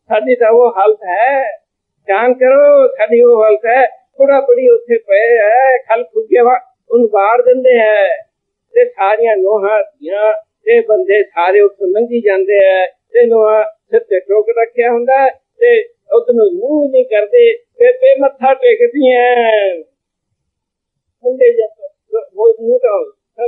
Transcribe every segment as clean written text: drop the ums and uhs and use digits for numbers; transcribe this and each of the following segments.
साडी तां वो हालत है, ध्यान करो, साडी वो हालत है। थोड़ा बड़ी उत्थे पे है, खल फुगे उन बाड़ दिंदे है ते सारियां नोहां धियां ते बंदे सारे उत्थों लंघी जांदे है ते नोहां सिर ते टोक रखिया हुंदा ते उधर मूंह नहीं करदे, बेबे मत्था टेकदी है। मुंडे जब वो मुंह तो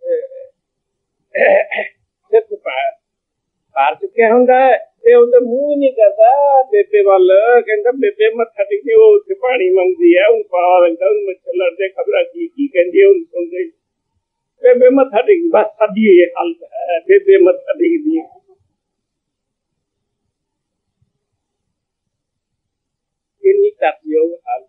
सिर पार चुके हुंदा ते उधर मुंह नहीं करदा बेबे वाल, कहंदा बेबे मत्था टेकदी, वो उत्थे पानी मंगदी है, उन पावा लंदा उन मच्छर लड़दे, खबरा की कहंदी है, उन सुनदे बेबे मत्था टेकदी। बस साडी ये हालत है, बेबे मत्था टेकदी है। कितनी तरसयोग हालत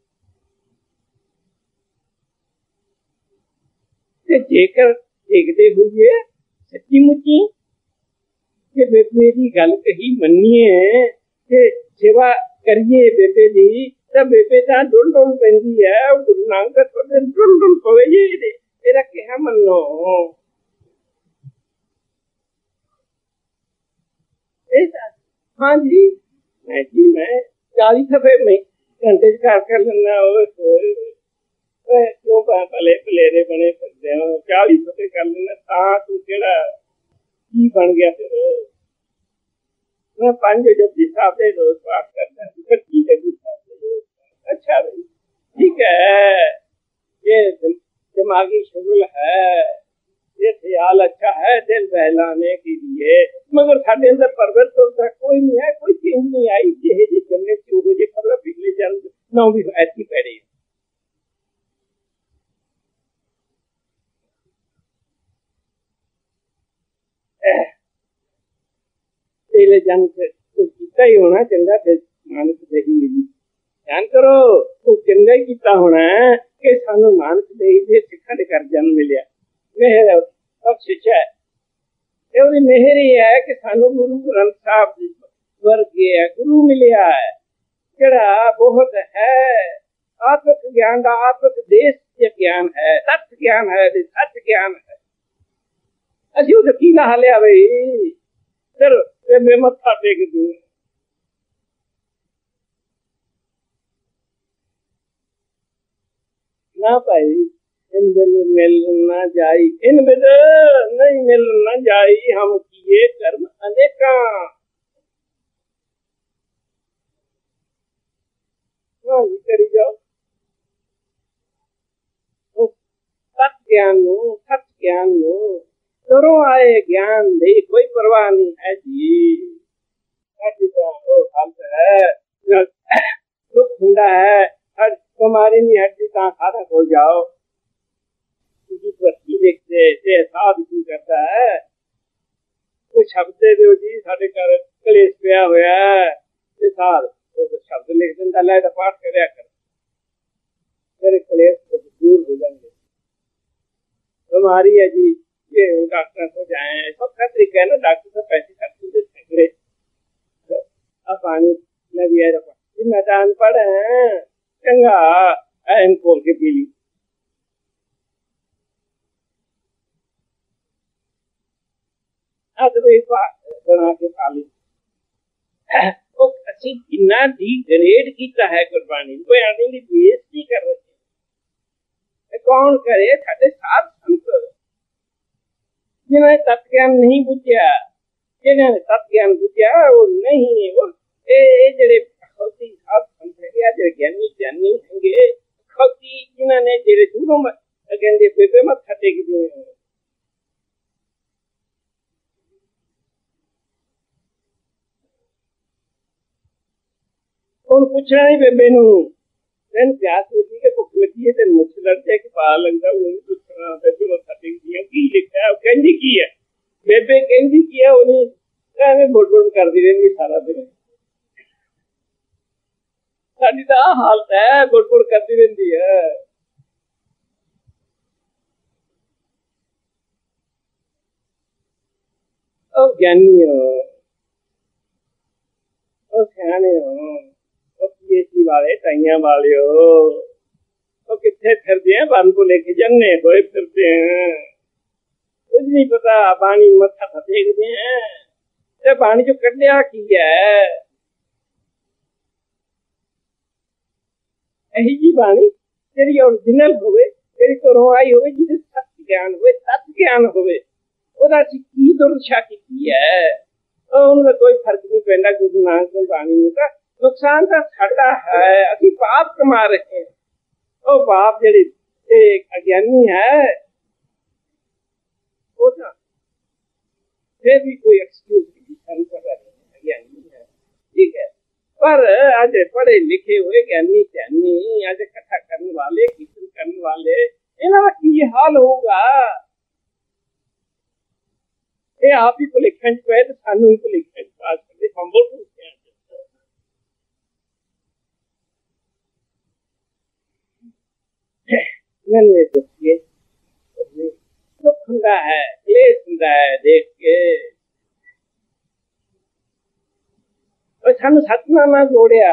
है। जेकर देखते हुए सच्ची मुच्ची बेबे की गल कही मन्नीए ते सेवा करिए बेबे की, तो बेबे तां डुल डुल पैंदी है। गुरु नानक थोड़े डुल डुल पवे जी, एदा कहा मन्नो। हाँ जी मैं 40 सफे में घंटे कर लेना। क्यों भले भलेरे बने फिरदे हो, 40 सफे कर लेना तां तू केड़ा की बन गया। फिर मैं 5 जपजी साहब दे रोज पाठ करता हूँ, 25 जपजी साहब दे रोज। अच्छा भाई ठीक है, ये दिमागी शुगल है, ये ख्याल अच्छा है दिल बहलाने के लिए, मगर साढ़े अंदर परिवर्तन कोई नहीं है, कोई चेंज नहीं आई। जेहे जे जमने चूहो जे खबर पिछले जन्म ना भी ऐसी पैड़ी पहले जन्म से कुछ किता ही होना चंगा, फिर मानस देही मिली। ध्यान करो, तो चंगा ही किता होना है कि सानू मानस देही दे सिखण कर जन्म मिलिया। मेहर बख्शिश है, ये मेहर ही है कि सानू गुरु ग्रंथ साहब वर्गे गुरु मिलिया है, जड़ा बहुत है आत्मक ज्ञान का, आत्मक देश ज्ञान है, सत्य ज्ञान है, सत्य ज्ञान है। असी उसे की ला लिया भाई, चलो मैं मत्था टेक दूं ना भाई। इन बिल मिल न जाई, इन बिल नहीं मिल न जाई, हम किए कर्म अनेका। करी जाओ सत्य ज्ञान नो, सत्य ज्ञान नो करो आए ज्ञान दे, कोई परवाह नहीं है जी। है दुख हुंदा है, हर तुम्हारी नहीं हड्डी ता खाता खोल जाओ, देखते एहसास की करता है। कोई शब्द दे दो जी, साढ़े घर कलेश पिया होया है, शब्द लिख दिंदा, लै दा पाठ करया कर, तेरे कलेश तो दूर हो जाएंगे। तुम्हारी है जी ये डॉक्टर को जाए, सबका तरीका है ना, डॉक्टर से पैसे खर्च सैकड़े, अब पानी न भी है मैदान पड़े हैं, चंगा एन खोल के पी ली। बना के पाली अच्छी जिन्ना डिग्रेड किया है गुरबाणी, कोई आने की बेइज्जती कर रहे हैं। कौन करे? साढ़े 7 संत जिन्हें तत्ज्ञान नहीं बुझिया, जिन्हें तत्ज्ञान बुझिया वो नहीं, वो जेड़े खौती साध संत है, जेड़े ज्ञानी ज्ञानी होंगे, खौती जिन्होंने जेड़े दूरों कहते बेबे मत्था टेकदे हैं। पूछना नहीं बेबे नू, तेन प्यास लगी के भुख लगी है, तेन मच्छर लड़ जाए कि पा लगता, उन्होंने पूछना बेबे मत्था टेकदी है की लिखा है, कहंदी की है बेबे, कहंदी की है, उन्हें एवं बुड़ करती रहती सारा दिन। साडी तां आ हालत है, बुड़ करती रहती है। ओ ज्ञानी हो, ओ सियाने हो, पीएचडी वाले टाइया वाले हो, तो कितने फिरते हैं, वन को लेके जन्ने हुए फिरते हैं, कुछ नहीं पता। पानी मत्था टेकते हैं, पानी जो कटिया की है, ਇਹੀ ਜੀ ਬਾਣੀ ਜਿਹੜੀ ओरिजिनल ਹੋਵੇ, ਜਿਹੜੀ ਘਰੋਂ ਆਈ ਹੋਵੇ, ਜਿਹਦੇ ਸੱਚ ਗਿਆਨ ਹੋਵੇ, ਤੱਤ ਗਿਆਨ ਹੋਵੇ, ਉਹਦਾ ਅਸੀਂ ਕੀ ਦੁਰਦਸ਼ਾ ਕੀਤੀ ਹੈ। ਉਹਨੂੰ ਕੋਈ ਫਰਕ ਨਹੀਂ ਪੈਂਦਾ ਗੁਰੂ ਨਾਨਕ ਦੀ ਬਾਣੀ ਨੂੰ। ਤਾਂ ਨੁਕਸਾਨ ਤਾਂ ਸਾਡਾ ਹੈ, ਅਸੀਂ ਪਾਪ ਕਮਾ ਰਹੇ ਹਾਂ। ਉਹ ਪਾਪ ਜਿਹੜੇ ਅਗਿਆਨੀ ਹੈ ਉਹ ਤਾਂ फिर भी कोई एक्सक्यूज नहीं कर ज्ञानी है, ठीक है। पर आज पढ़े लिखे हुए ज्ञानी ज्ञानी आज कथा करने वाले, कीर्तन करने वाले, इन्होंने की हाल होगा। ये आप ही भुलेखा च पे तो सानू ही भुलेखा च पास करते फंबल पूछते मैंने सोचिए दुख हुंदा है, क्लेश हुंदा है देख के। और सानू सतनाम नाल जोड़िया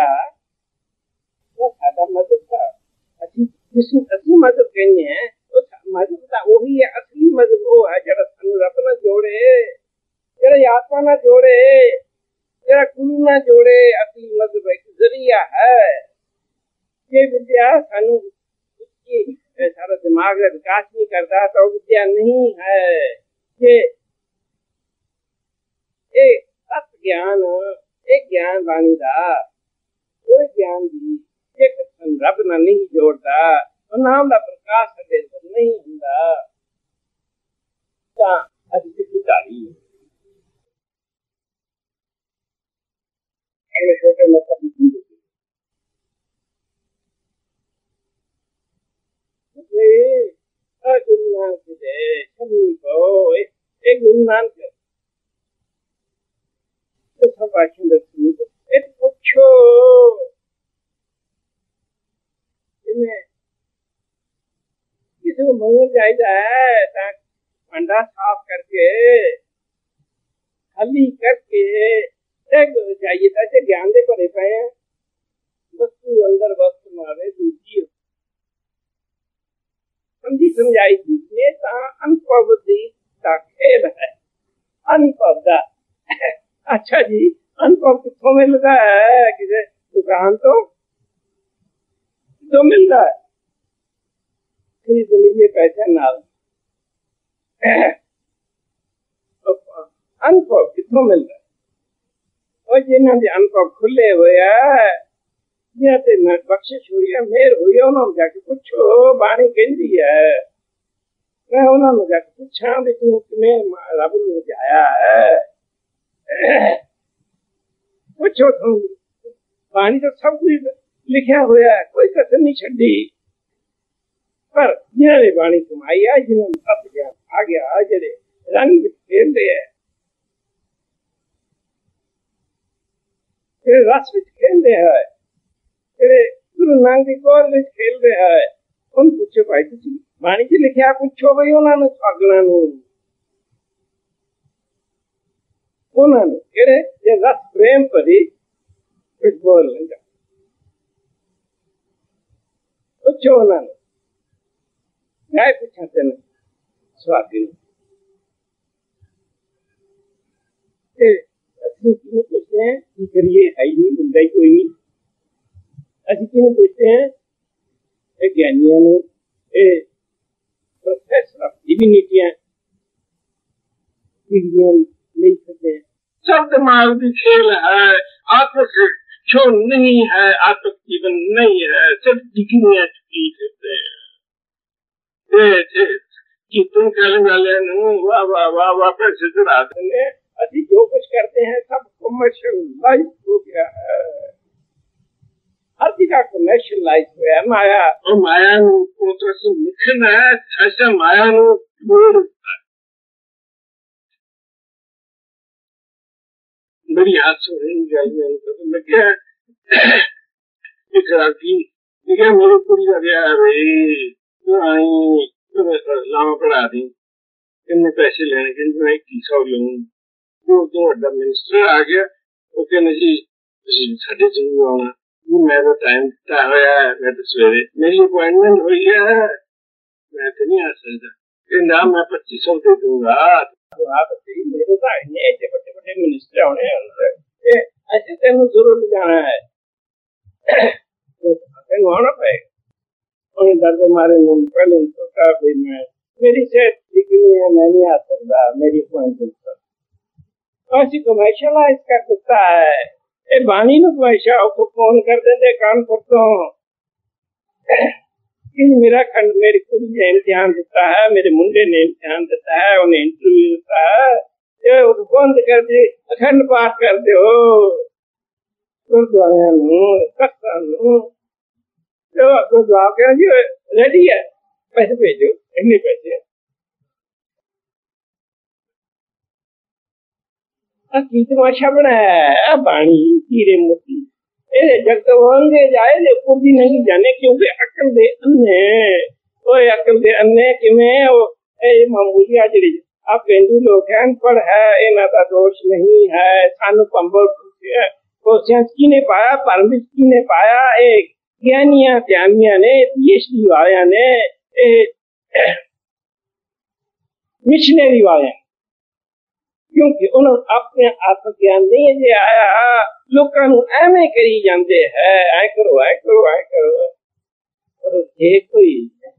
साडा मजहब दा असीं जिसनूं असीं मजहब कहने हैं, मजहब दा ओही है, असली मजहब वो है जिहड़ा सानू रब नाल जोड़े, जिहड़ा आत्मा नाल जोड़े, जिहड़ा गुरु नाल जोड़े। असली मजहब एक जरिया है। ये विद्या सानू सारा दिमाग का विकास नहीं करता तो विद्या नहीं है। ये तत्व ज्ञान, एक ज्ञान बाणी का कोई ज्ञान भी एक रब ना नहीं जोड़ता और नाम का प्रकाश साडे अंदर नहीं हुंदा। तां असीं सिੱਖੀ ढाली छोटे मतलब गुरु नानक दे गुरु नानक भाषण दसू एक पुछो किसी को मंगल चाहिए भांडा साफ करके खाली करके चाहिए ऐसे ज्ञान दे भरे पे हैं। वस्तु अंदर वस्तु मारे दूजी समझी समझाई दीजिए। अनुभव बुद्धि का खेल है, अनुभव का। अच्छा जी, अनुभव कितों मिलता है? किसी दुकान तो मिल रहा है, खरीद लीजिए पैसे नाल। अनुभव कितों मिल रहा है? और जिन्हों के अनुभव खुले हुए बख्शिश हुई है, मेहर हुई है, उन्होंने जाके पूछो। बाणी कहती है मैं उन्होंने जाके पूछा भी तू किमें रब नूं जाया है, पूछो तुम। बाणी तो सब कुछ लिखा हुआ है, कोई कसर नहीं छड़ी। पर जिन्होंने बाणी कमाई है, जिन्होंने सब ज्ञान आ गया, जेडे रंग खेलते है, रस विच खेलते है, गुरु नानक दी गोद विच खेल रहा है, उन पूछो भाई तुसी बाणी च लिखिया, पूछो भाई उन्होंने पागलों नूं, उन्होंने जेड़े जे रस प्रेम भरी कुछ बोल लेंगे, पूछो उन्होंने। मैं पूछा तेन स्वाति असली क्यों पूछते हैं कि करिए है ही नहीं, मिलता ही कोई नहीं। ਅਸੀਂ ਕਿਹਨੂੰ ਪੁੱਛਦੇ ਹਾਂ? ਇਹ ਗਿਆਨੀਆਂ ਨੂੰ, ਇਹ ਪ੍ਰੋਫੈਸਰ ਡਿਵਿਨਿਟੀਆਂ डिग्रियां नहीं सकते। सब दिमाग की खेल है, आत्मिक जो नहीं है, आत्मिक जीवन नहीं है, सिर्फ डिग्रियां की करते हैं। कि तुम कहने वाले वाह वाह वाह वाह पैसे चढ़ाते हैं, अभी जो कुछ करते हैं सब कमर्शियलाइज हो गया है, हर जगह कमर्शियलाइज हुआ है। माया और माया को तो लिखना है, ऐसा माया बड़ी हाथ हो रही गल में तो लगे मेरी कुड़ी का ब्याह रे तो आई तो लावा पढ़ा दी, किन्ने पैसे लेने के मैं 2100 लूं। तो वड्डा मिनिस्टर आ गया, वो कहने जी साढ़े जरूर आना जी, मैं तो टाइम दिता होया है, मैं तो सवेरे मेरी अपॉइंटमेंट हुई है, मैं तो नहीं आ सकता। ना मैं 2500 दे दूंगा। तो आप मेरे तो ऐसे बड़े बड़े मिनिस्टर होने ऐसे तेन जरूर जाना है। तेन आना पेगा। उन्हें डरते मारे पहले तो कहा भाई मैं मेरी सेहत ठीक नहीं है, मैं नहीं आ सकता, मेरी अपॉइंटमेंट पर ऐसी कमर्शियल इसका कुत्ता है ये बाणी नु कमर्शिया को फोन कर देते कान पड़ता मेरा खंड मेरी कुड़ी ने इम्तिहान दिता है, मेरे मुंडे ने इम्तिहान दिता है, उन्हें इंटरव्यू दिता है, ये बंद कर दे अखंड पाठ कर दे गुरुद्वारे गुरुद्वारा जी रेडी है, पैसे भेजो इतने पैसे की तमाशा बनाया बाणी हीरे मोती जगत होंगे जाए पूरी नहीं जाने क्योंकि अकल दे अन्ने ओए अकल दे अन्ने किमें मामूलिया जी आप हिंदू लोग हैं अनपढ़ है इन्हों का दोष नहीं है सानू पंबल किने पाया परमिश किने पाया ज्ञानिया त्यानिया ने पीएचडी वाले ने मिशनरी वाले क्योंकि उन्होंने अपने आत्म ज्ञान नहीं जे आया लोगों को एवं करी जाते है ऐ करो ऐ करो ऐ करो और ये कोई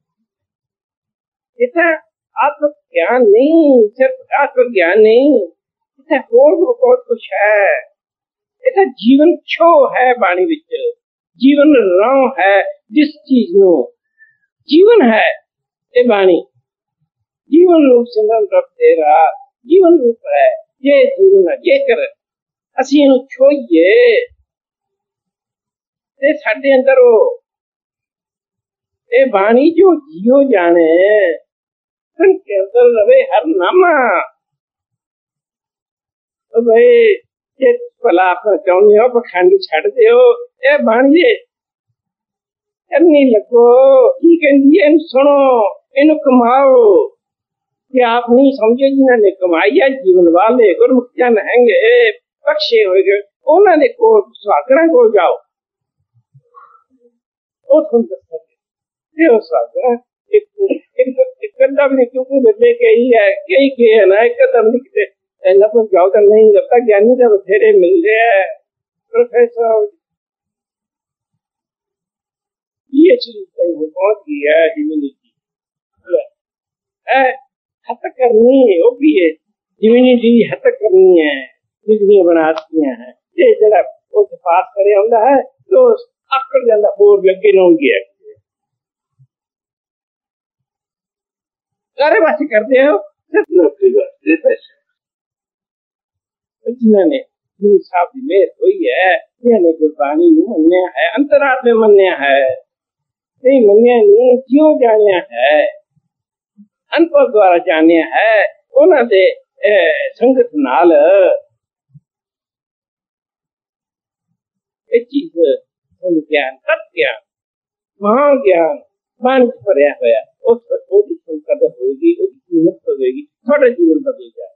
इतना आत्म ज्ञान नहीं, सिर्फ आत्म ज्ञान नहीं, इतना और बहुत कुछ है। इतना जीवन छो है बाणी विच जीवन राह है जिस चीज नो जीवन है ये बाणी जीवन रूप सिमरन रब तेरा जीवन रूप है ये जीवन है ये कर असी इनू छोइए ते साडे अंदर ये बाणी जो जियो जाने के अंदर रवे हर नामा तो भाई ये भला अपना चाहते हो पखंड छड़ दो ये बाणी करनी लगो की कहती है सुनो इनू कमाओ कि आप नहीं समझे जिन्होंने कमाई है जीवन वाले गुरमुख जन हैंगे बख्शे हो गए उन्होंने को सुहागना को जाओ वो तुम दसोगे सुहागना एक कदम नहीं क्योंकि बदले कही है ना एक कदम नहीं लगभग जाओ तो नहीं जब तक ज्ञानी का बथेरे मिल रहे हैं प्रोफेसर ये चीज पहुंच गई है ह्यूमैनिटी हद करनी वो भी है ह्यूमैनिटी हद करनी है डिग्रियां बनाती हैं ये जरा वो पास करे ਹੁੰਦਾ है तो आकड़ जाता और लगे न हो गया सारे बात करते हो सिर्फ नौकरी जिन्होंने गुरु साहब की मेहर हुई है जिन्होंने गुरबाणी मन्या है अंतरात्मा मन्या है नहीं मन्या नहीं क्यों जानिया है अनपढ़ द्वारा जानिया है उन्होंने संगत नाल चीज ज्ञान तत् ज्ञान महान ज्ञान मन भरिया होया कदर होगी कीमत होगी थोड़ा जीवन बदल जाए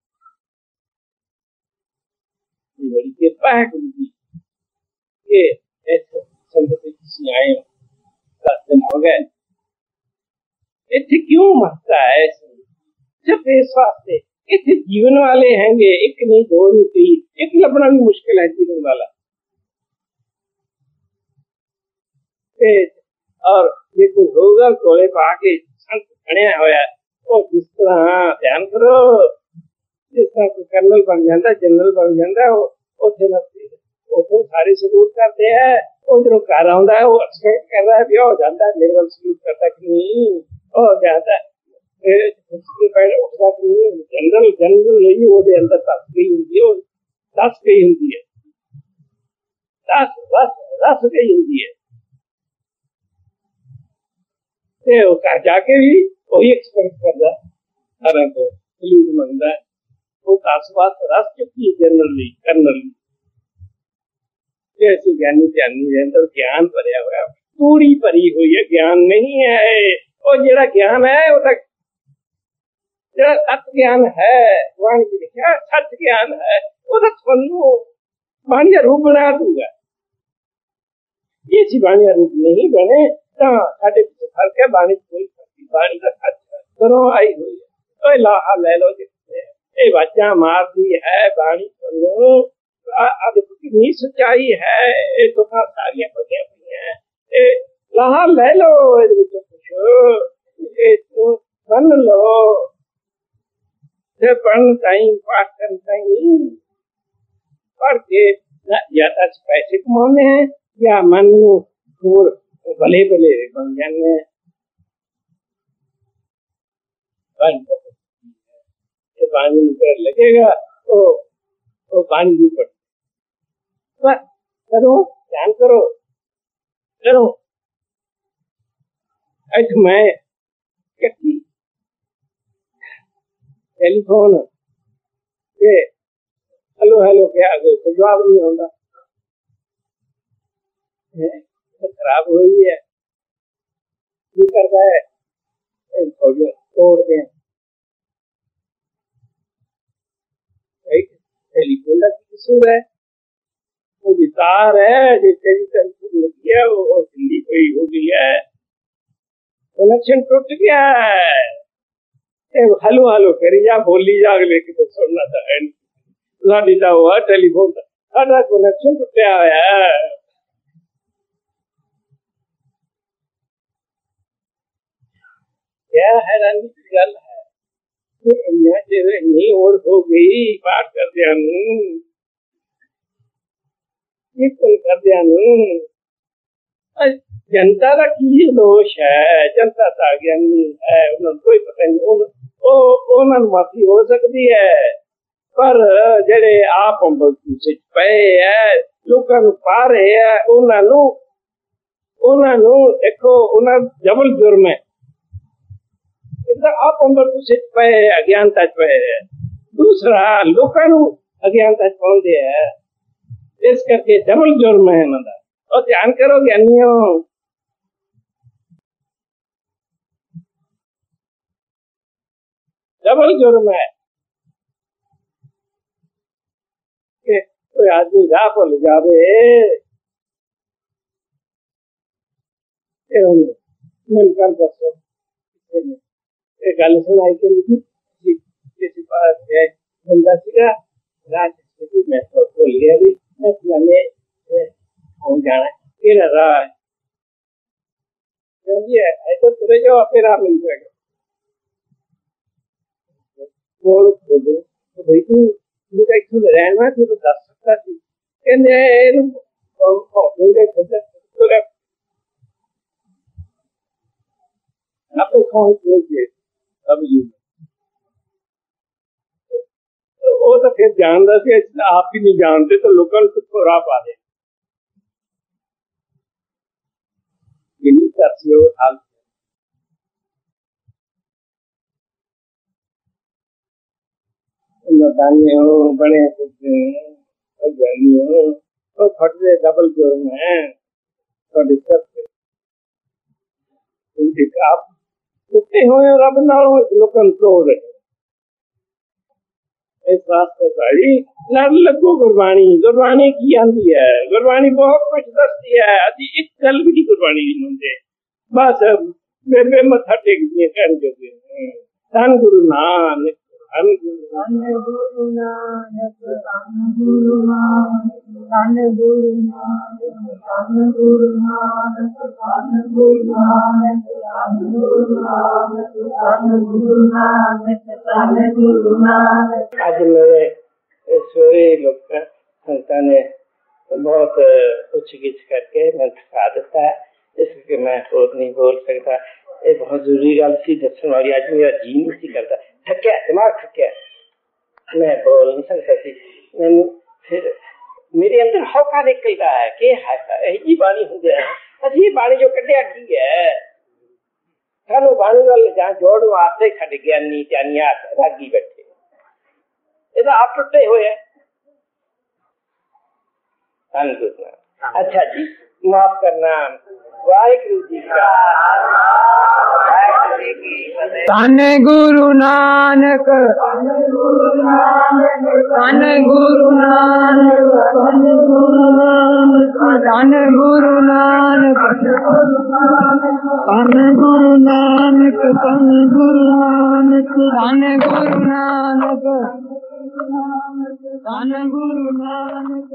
बड़ी कृपा है गुरु जी ये ऐसे संगत किसी आए 10 दिन हो गए इतने क्यों मरता है सिर्फ इस वास्ते इतने जीवन वाले हैंगे एक नहीं दो नहीं तीन एक लभना भी मुश्किल है जीवन वाला और ये कोई होगा कोले पाके संत खड़े होया और जिस तरह ध्यान करो जिस तरह कोई कर्नल बन जाता जनरल बन जाता उसे सारी सलूट करते हैं उधरों घर आंदा है वो एक्सपेक्ट कर रहा है ब्याह हो जाता है मेरे वाल सलूट करता कि नहीं हो जाता है उठता कि नहीं जनरल जनरल नहीं वो अंदर 10 गई होंगी वो 10 गई होंगी है 10 गई होंगी है जाके भी वही एक्सपेक्ट कर रहा है को सलूट मंगता है वो 10 बात रस चुकी है जनरली कर्नली ऐसी ज्ञानी ज्ञानी अंदर ज्ञान भरिया हुआ पूरी भरी हुई है ज्ञान नहीं है और जेड़ा ज्ञान है वो तक जेड़ा सत्य ज्ञान है वाणी जी लिखा सत्य ज्ञान है वो तो थोनू बाणिया रूप बना दूंगा ये सी बाणिया रूप नहीं बने तो साढ़े पीछे फर्क है बाणी कोई बाणी का सच करो आई हुई है तो लाहा ले लो जिससे ये बच्चा मार दी है बाणी सुनो कितनी सच्चाई है ये तो सारियां बनिया हुई है ਲਾਹਾ ਲੈ ਲਓ, ਇਹਦੇ ਵਿੱਚੋਂ ਕੁਛ ਇਹ ਤੋਂ ਮੰਨ ਲਓ ਤੇ ਪੜ੍ਹਨ ਤਾਈਂ ਪਾਠ ਕਰਨ ਤਾਈਂ पढ़ के या तो पैसे कमाने हैं या मन को भले भले बन जाने पानी में लगेगा तो पानी ऊपर करो, ध्यान करो करो। अच्छा मैं टेलीफोन हेलो हेलो क्या आगे तो जवाब नहीं होता, खराब हो रही है करता है तोड़ दें। टेलीफोन का कसूर है, वो तार है जिससे लगी है वो हिंदी कोई हो गई है, कनेक्शन टूट गया है। हेलो हेलो करी जा बोली जा अगले की तो सुनना था है नहीं, हुआ टेलीफोन का कनेक्शन टूटा है। क्या हैरानी की गल है इन्नी और हो गई पाठ कर दिया कर दिया। जनता का की दोष है, जनता का ज्ञानी है, उन्होंने कोई पता नहीं माफी हो सकती है, पर जेड़े आप पे है लोगों को पा रहे है उन्होंने देखो डबल जुर्म है। आप पे अज्ञानता पे है, दूसरा लोगों अज्ञानता पाते है, इस करके डबल जुर्म है इन्होंने। और ध्यान करो ज्ञानियों, डबल जुर्म है कोई आदमी राह भुल जावे मिलकर दसो गल सुनाई के किसी पास बंदा सीगा रात मैं तो भूल गया भी मैं फलाने जाना केड़ा राह है ऐसा तुरे जो आपके राह मिल जाएगा। बोल तो भाई तू मुझे इतने रहना तू तो दस सकता थी वो तो फिर जानता सी आप ही नहीं जानते तो लोगों को राह पा दे दाने हो बड़े ज्ञानी हो तो फटते डबल जुर्म है आप कुत्ते हो रब नालों लोगों तोड़ रहे इस वास्ते भाई लड़ लगो गुरबाणी गुरबाणी की आंदी है, गुरबाणी बहुत कुछ दसती है, अभी एक गल भी गुरबाणी नहीं मनते बस बेबे मथा टेक दिए कर जोगे धन गुरु नानक धन गुरु नानक धन गुरु नानक धन गुरु नानक धन गुरु नानक धन गुरु नानक धन गुरु नानक धन गुरु नानक धन गुरु नानक। आज मेरे सोए लोग संतान ने बहुत उच्च गिच करके मैं थका देता है, इसलिए मैं और नहीं बोल सकता। ये बहुत जरूरी गल सी दसन वाली, आज मेरा जी नहीं सी करता, थक्या दिमाग थक्या, मैं बोल नहीं सकता सी। मैंने फिर मेरे अंदर हौका निकलता है कि यही बाणी हो गया अजी ये बाणी जो कटिया की है सानू बाणी वाल जहाँ जोड़ने वास्ते खड़ ज्ञानी त्यानिया रागी बैठे ये आप टुटे हुए अच्छा जी माफ करना वाहिगुरु जी का। धन गुरु नानक धन गुरु नानक धन गुरु नानक धन गुरु नानक धन गुरु नानक धन गुरु नानक धन गुरु नानक धन गुरु नानक धन गुरु नानक।